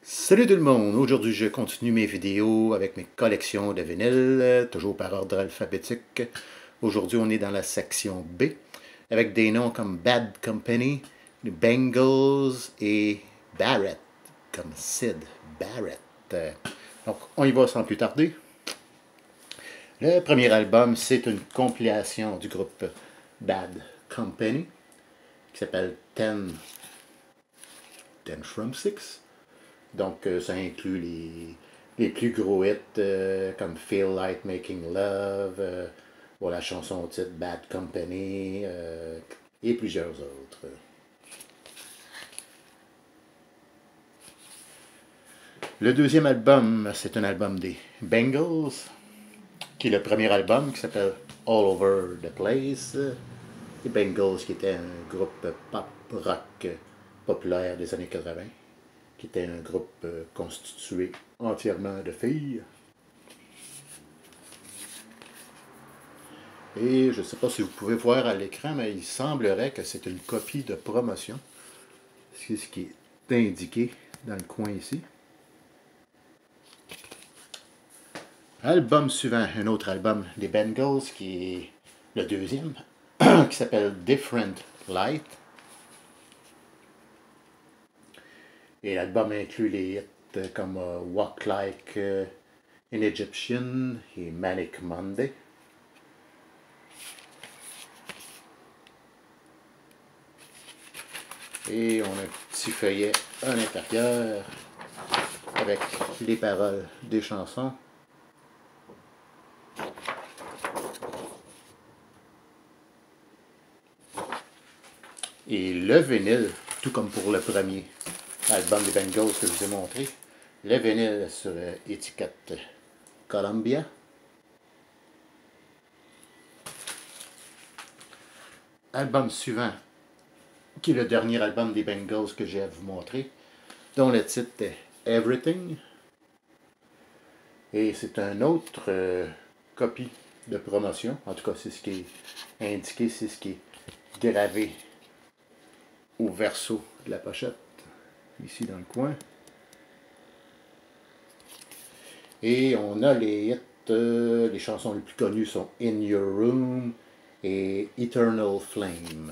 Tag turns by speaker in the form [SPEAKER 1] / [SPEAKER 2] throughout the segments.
[SPEAKER 1] Salut tout le monde! Aujourd'hui, je continue mes vidéos avec mes collections de vinyles, toujours par ordre alphabétique. Aujourd'hui, on est dans la section B, avec des noms comme Bad Company, Bengals et Barrett, comme Sid Barrett. Donc, on y va sans plus tarder. Le premier album, c'est une compilation du groupe Bad Company, qui s'appelle 10 from 6. Donc, ça inclut les plus gros hits comme Feel Like Making Love, la chanson au titre Bad Company et plusieurs autres. Le deuxième album, c'est un album des Bengals, qui est le premier album qui s'appelle All Over the Place. Les Bengals, qui était un groupe pop-rock populaire des années 80. Qui était un groupe constitué entièrement de filles. Et je ne sais pas si vous pouvez voir à l'écran, mais il semblerait que c'est une copie de promotion. C'est ce qui est indiqué dans le coin ici. Album suivant, un autre album des Bengals, qui est le deuxième, qui s'appelle Different Light. Et l'album inclut les hits comme Walk Like an Egyptian et Manic Monday. Et on a un petit feuillet à l'intérieur avec les paroles des chansons. Et le vinyle, tout comme pour le premier album des Bengals que je vous ai montré, le vinyle sur étiquette Columbia. Album suivant, qui est le dernier album des Bengals que j'ai à vous montrer, dont le titre est Everything. Et c'est un autre copie de promotion, en tout cas c'est ce qui est indiqué, c'est ce qui est gravé au verso de la pochette, ici dans le coin. Et on a les hits, les chansons les plus connues sont In Your Room et Eternal Flame.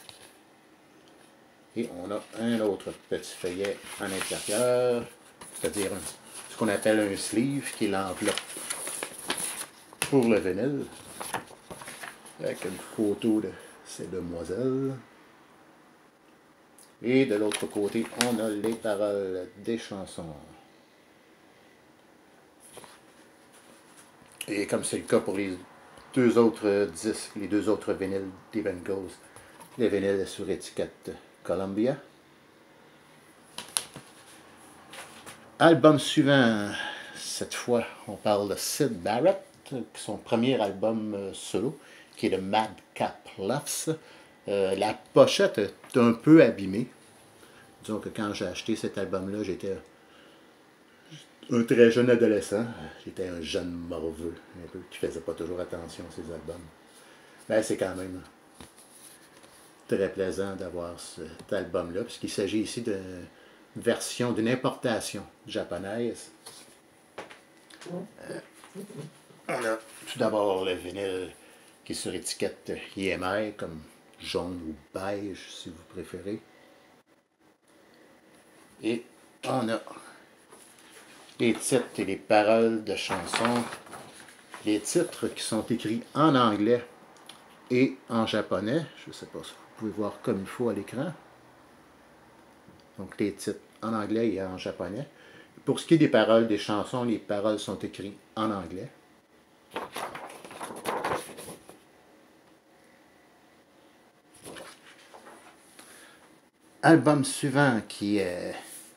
[SPEAKER 1] Et on a un autre petit feuillet à l'intérieur, c'est-à-dire ce qu'on appelle un sleeve, qui est l'enveloppe pour le vinyle, avec une photo de ces demoiselles. Et de l'autre côté, on a les paroles des chansons. Et comme c'est le cas pour les deux autres disques, les deux autres vinyles des Bengals, les vinyles sur étiquette Columbia. Album suivant, cette fois, on parle de Sid Barrett, son premier album solo, qui est le Madcap Laughs. La pochette est un peu abîmée. Disons que quand j'ai acheté cet album-là, j'étais un très jeune adolescent. J'étais un jeune morveux, un peu, qui faisait pas toujours attention à ses albums. Mais c'est quand même très plaisant d'avoir cet album-là, puisqu'il s'agit ici d'une version, d'une importation japonaise. On a tout d'abord le vinyle qui est sur étiquette EMI, comme jaune ou beige, si vous préférez. Et on a les titres et les paroles de chansons. Les titres qui sont écrits en anglais et en japonais. Je ne sais pas si vous pouvez voir comme il faut à l'écran. Donc les titres en anglais et en japonais. Pour ce qui est des paroles des chansons, les paroles sont écrites en anglais. Album suivant qui est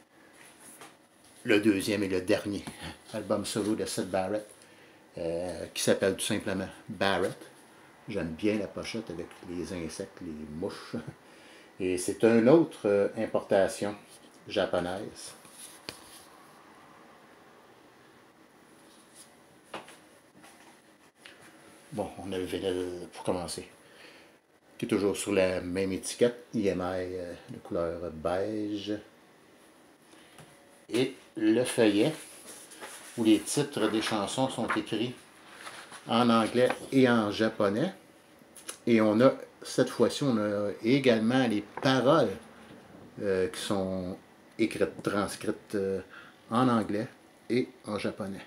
[SPEAKER 1] le deuxième et le dernier album solo de Sid Barrett, qui s'appelle tout simplement Barrett. J'aime bien la pochette avec les insectes, les mouches. Et c'est une autre importation japonaise. Bon, on a le vinyle pour commencer, qui est toujours sur la même étiquette, EMI de couleur beige. Et le feuillet où les titres des chansons sont écrits en anglais et en japonais. Et on a, cette fois-ci, on a également les paroles qui sont écrites, transcrites en anglais et en japonais.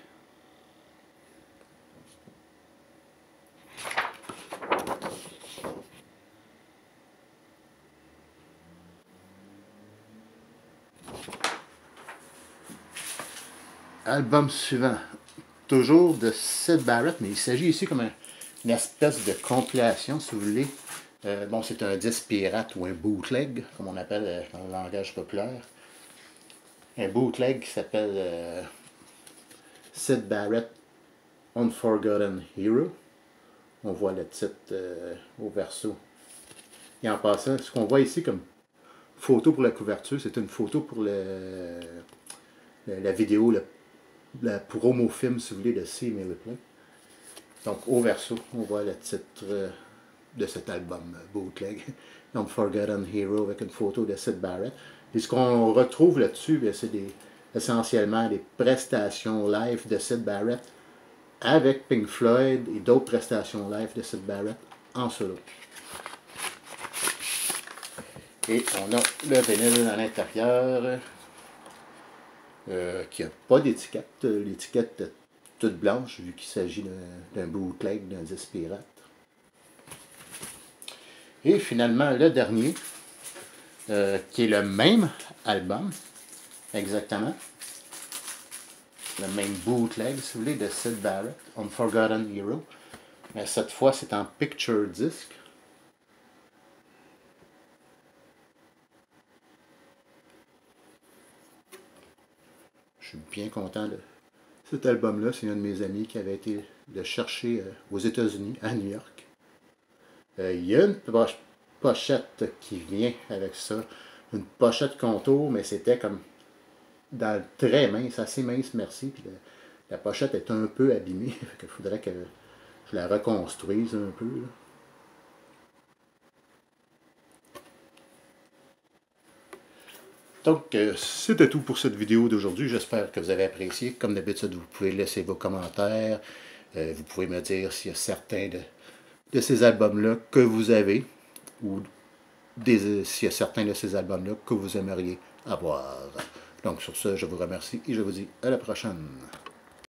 [SPEAKER 1] Album suivant, toujours de Syd Barrett, mais il s'agit ici comme une espèce de compilation, si vous voulez. Bon, c'est un disque pirate ou un bootleg, comme on appelle dans le langage populaire. Un bootleg qui s'appelle Syd Barrett Unforgotten Hero. On voit le titre au verso. Et en passant, ce qu'on voit ici comme photo pour la couverture, c'est une photo pour la vidéo, la promo film, si vous voulez, de See Me Replay. Donc, au verso, on voit le titre de cet album bootleg, Unforgotten Hero, avec une photo de Syd Barrett. Et ce qu'on retrouve là-dessus, c'est essentiellement des prestations live de Syd Barrett avec Pink Floyd et d'autres prestations live de Syd Barrett en solo. Et on a le vinyle à l'intérieur qui n'a pas d'étiquette. L'étiquette est toute blanche vu qu'il s'agit d'un bootleg, d'un disque pirate. Et finalement, le dernier, qui est le même album, exactement. Le même bootleg, si vous voulez, de Syd Barrett, Unforgotten Hero. Mais cette fois, c'est en picture disc. Je suis bien content de cet album-là. C'est un de mes amis qui avait été le chercher aux États-Unis, à New York. Il y a une pochette qui vient avec ça. Une pochette contour, mais c'était comme dans le très mince, assez mince, merci. Puis la pochette est un peu abîmée. Il faudrait que je la reconstruise un peu. Là. Donc, c'était tout pour cette vidéo d'aujourd'hui. J'espère que vous avez apprécié. Comme d'habitude, vous pouvez laisser vos commentaires. Vous pouvez me dire s'il y a certains de ces albums-là que vous avez ou s'il y a certains de ces albums-là que vous aimeriez avoir. Donc, sur ce, je vous remercie et je vous dis à la prochaine.